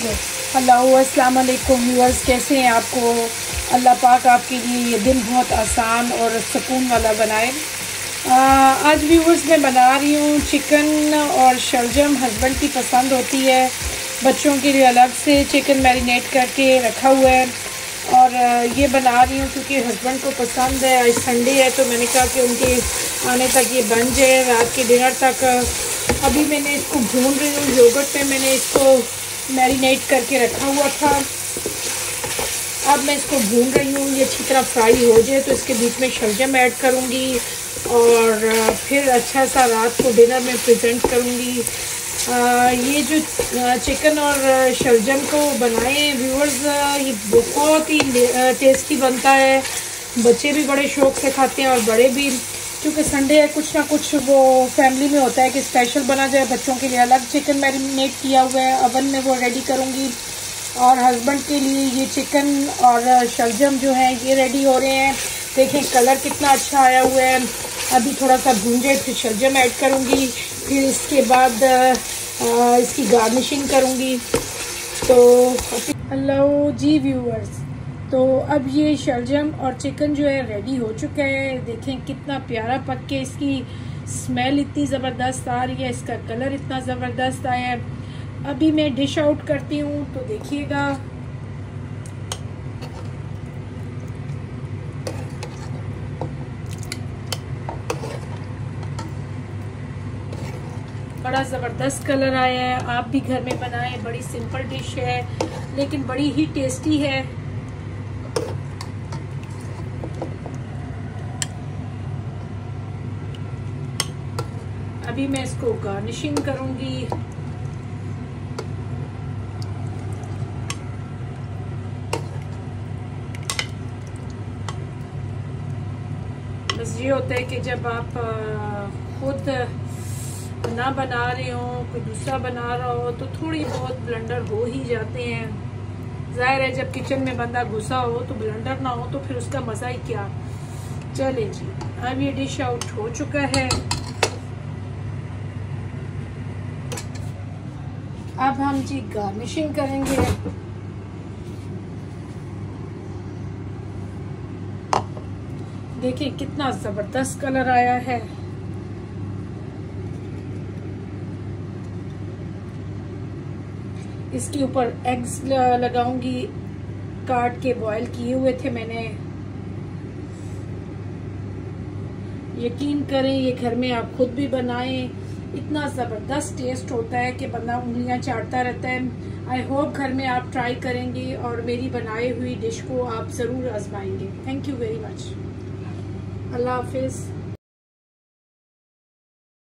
Hello अस्सलाम वालेकुम viewers, कैसे हैं आपको। अल्लाह पाक आपके लिए ये दिन बहुत आसान और सुकून वाला बनाए। आज व्यूअर्स मैं बना रही हूँ चिकन और शलजम। हस्बैंड की पसंद होती है, बच्चों के लिए अलग से चिकन मैरिनेट करके रखा हुआ है और ये बना रही हूँ क्योंकि हस्बैंड को पसंद है। आज संडे है तो मैंने कहा कि उनके आने तक ये बन जाए, रात के डिनर तक। अभी मैंने इसको भून रही हूँ। योगर्ट पे मैंने इसको मैरिनेट करके रखा हुआ था। अब मैं इसको भून रही हूँ, ये अच्छी तरह फ्राई हो जाए तो इसके बीच में शलजम ऐड करूँगी और फिर अच्छा सा रात को डिनर में प्रेजेंट करूँगी। ये जो चिकन और शलजम को बनाए व्यूअर्स, ये बहुत ही टेस्टी बनता है। बच्चे भी बड़े शौक़ से खाते हैं और बड़े भी, क्योंकि संडे है, कुछ ना कुछ वो फैमिली में होता है कि स्पेशल बना जाए। बच्चों के लिए अलग चिकन मैरिनेट किया हुआ है, अवन में वो रेडी करूँगी और हस्बैंड के लिए ये चिकन और शलजम जो है ये रेडी हो रहे हैं। देखें कलर कितना अच्छा आया हुआ है। अभी थोड़ा सा भून जाए फिर शलजम ऐड करूँगी, फिर इसके बाद इसकी गार्निशिंग करूँगी। तो हेलो जी व्यूअर्स, तो अब ये शलजम और चिकन जो है रेडी हो चुका है। देखें कितना प्यारा पक के, इसकी स्मेल इतनी ज़बरदस्त आ रही है, इसका कलर इतना ज़बरदस्त आया है। अभी मैं डिश आउट करती हूँ तो देखिएगा। बड़ा ज़बरदस्त कलर आया है। आप भी घर में बनाएं, बड़ी सिंपल डिश है लेकिन बड़ी ही टेस्टी है। अभी मैं इसको गार्निशिंग करूंगी। बस ये होता है कि जब आप खुद ना बना रहे हो, कोई दूसरा बना रहा हो तो थोड़ी बहुत ब्लेंडर हो ही जाते हैं। जाहिर है जब किचन में बंदा घुसा हो तो ब्लेंडर ना हो तो फिर उसका मज़ा ही क्या। चले जी, अब ये डिश आउट हो चुका है। अब हम जी गार्निशिंग करेंगे। देखिए कितना ज़बरदस्त कलर आया है। इसके ऊपर एग्स लगाऊंगी, काट के बॉईल किए हुए थे मैंने। यकीन करें ये घर में आप खुद भी बनाएं, इतना ज़बरदस्त टेस्ट होता है कि बंदा उंगलियां चाटता रहता है। आई होप घर में आप ट्राई करेंगे और मेरी बनाई हुई डिश को आप ज़रूर आजमाएंगे। Thank you very much. अल्लाह हाफिज़।